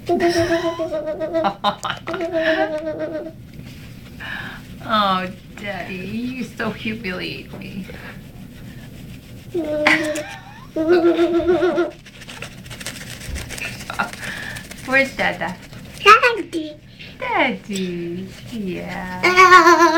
Oh, Daddy, you so humiliate me. Where's Dada? Daddy. Daddy. Yeah.